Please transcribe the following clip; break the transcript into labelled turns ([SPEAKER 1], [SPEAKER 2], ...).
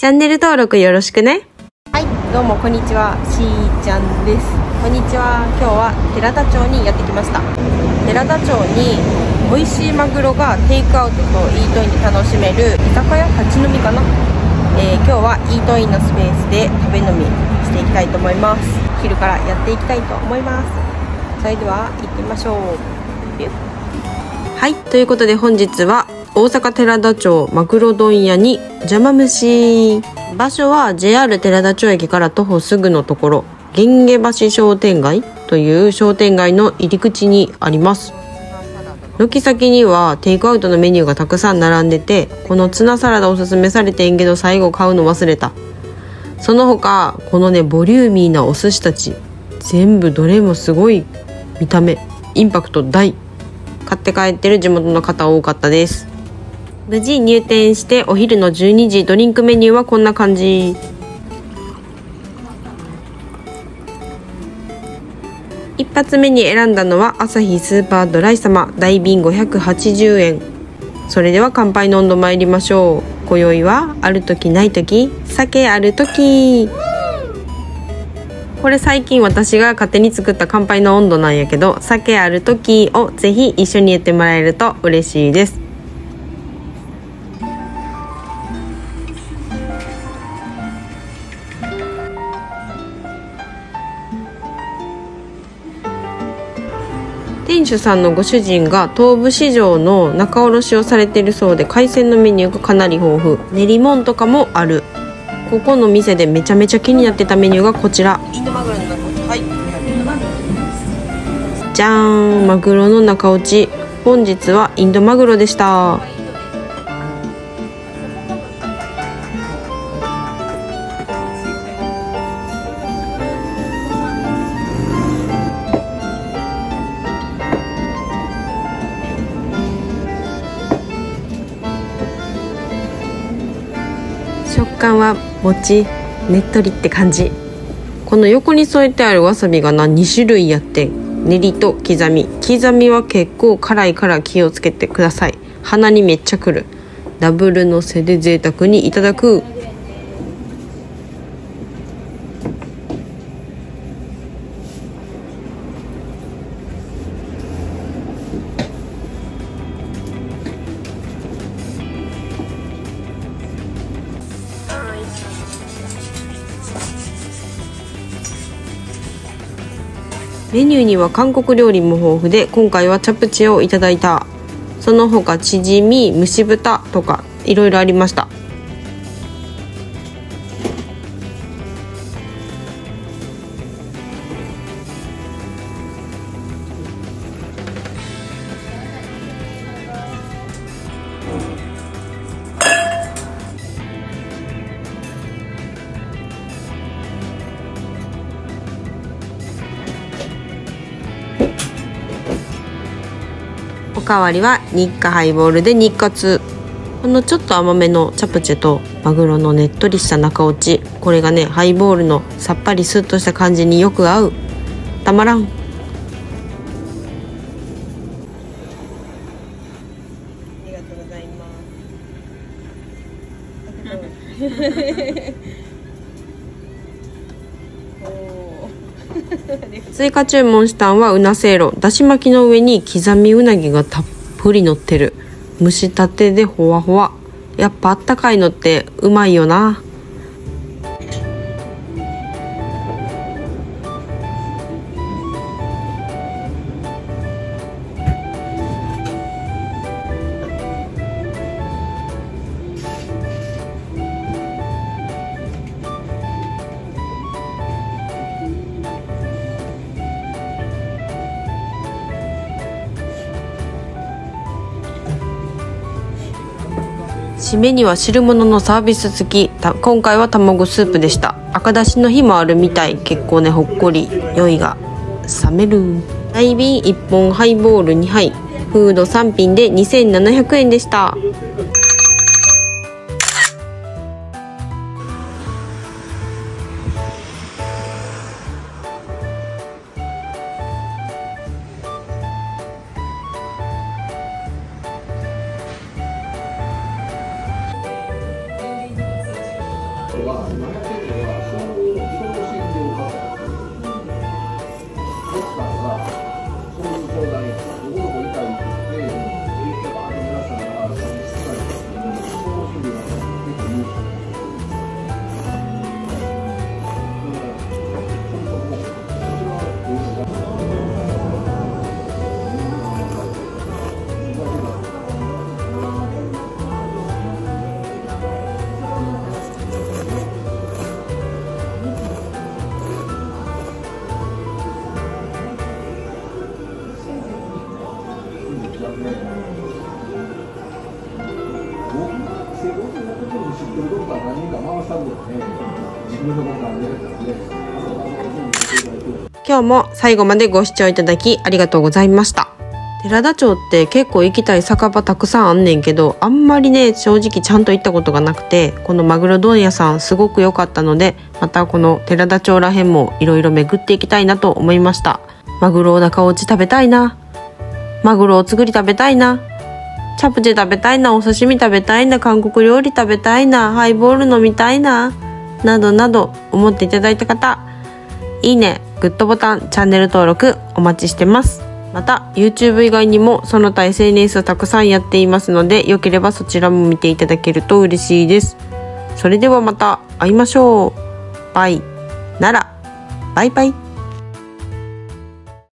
[SPEAKER 1] ャンネル登録よろしくね。
[SPEAKER 2] はい、どうもこんにちは、しーちゃんです。こんにちは。今日は寺田町にやってきました。寺田町に美味しいマグロがテイクアウトとイートインで楽しめる居酒屋立ち飲みかな。今日はイートインのスペースで食べ飲みしていきたいと思います。昼からやっていきたいと思います。それでは行ってみましょう。
[SPEAKER 1] はい、ということで本日は大阪寺田町マグロ問屋に邪魔虫。場所は JR 寺田町駅から徒歩すぐのところ、源下橋商店街という商店街の入り口にあります。軒先にはテイクアウトのメニューがたくさん並んでて、このツナサラダおすすめされてんけど最後買うの忘れた。その他このねボリューミーなお寿司たち、全部どれもすごい見た目インパクト大。買って帰ってる地元の方多かったです。無事入店してお昼の12時、ドリンクメニューはこんな感じ。一発目に選んだのはアサヒスーパードライ様大瓶580円。それでは乾杯の温度参りましょう。今宵はある時ない時、酒ある時。これ最近私が勝手に作った乾杯の温度なんやけど、酒ある時をぜひ一緒に言ってもらえると嬉しいです。店主さんのご主人が東武市場の仲卸をされているそうで、海鮮のメニューがかなり豊富。練り物とかもある。ここの店でめちゃめちゃ気になってたメニューがこちら。
[SPEAKER 2] インドマグロの中、はい、
[SPEAKER 1] じゃーん、マグロの中落ち。本日はインドマグロでした。食感はもちねっとりって感じ。この横に添えてあるわさびが2種類あって、練りと刻みは結構辛いから気をつけてください。鼻にめっちゃくる。ダブルのせで贅沢にいただく。メニューには韓国料理も豊富で、今回はチャプチェをいただいた。その他チヂミ、蒸し豚とかいろいろありました。おかわりは日課ハイボールで日活。このちょっと甘めのチャプチェとマグロのねっとりした中落ち、これがねハイボールのさっぱりスッとした感じによく合う。たまらん。あ
[SPEAKER 2] りがとうございます。
[SPEAKER 1] 追加注文したんはうなせいろ。だし巻きの上に刻みうなぎがたっぷり乗ってる。蒸したてでほわほわ。やっぱあったかいのってうまいよな。締めには汁物のサービス付き。今回は卵スープでした。赤だしの日もあるみたい。結構ねほっこり酔いが冷める。大瓶1本ハイボール2杯、フード3品で2700円でした。 今日も最後までご視聴いただきありがとうございました。寺田町って結構行きたい酒場たくさんあんねんけど、あんまりね正直ちゃんと行ったことがなくて、このマグロ問屋さんすごく良かったので、またこの寺田町らへんもいろいろ巡っていきたいなと思いました。マグロお中落ち食べたいな、マグロお作り食べたいな、チャプチェ食べたいな、お刺身食べたいな、韓国料理食べたいな、ハイボール飲みたいな、などなど思っていただいた方、いいね、グッドボタン、チャンネル登録お待ちしてます。また YouTube 以外にもその他 SNS をたくさんやっていますので、よければそちらも見ていただけると嬉しいです。それではまた会いましょう。バイならバイバイ。